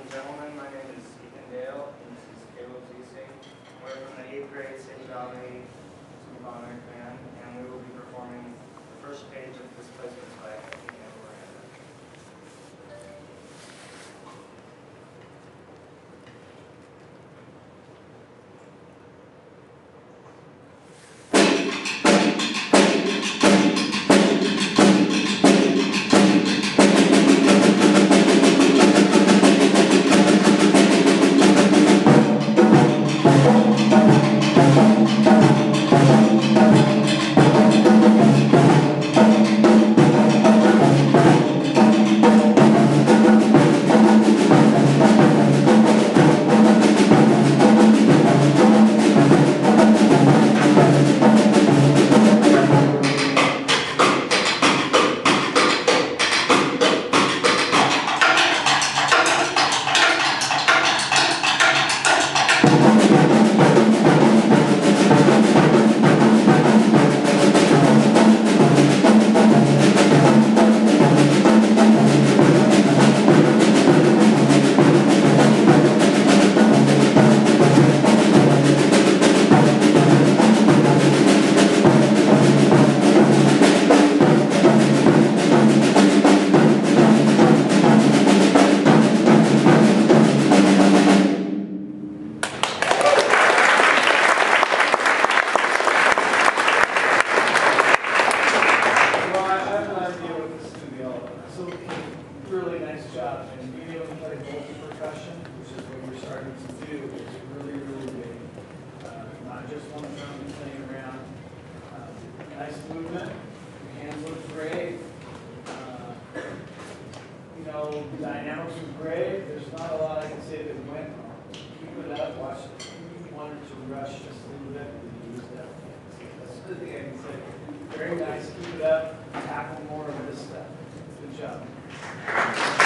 and gentlemen, my name is Ethan Dale, and this is Caleb Ziesing. We're from the 8th grade City Valley Symphonic Band, and we will be performing the first page of Displacements by Tina Miranda. Really nice job, and being able to play multi-percussion, which is what you're starting to do, is really, really big. Not just one drum and playing around. Nice movement. Your hands look great. The dynamics are great. There's not a lot I can say that went wrong. Keep it up. Watch it. You wanted to rush just a little bit. You used that. That's the thing I can say. Very nice. Keep it up. Tackle more of this stuff. Good job.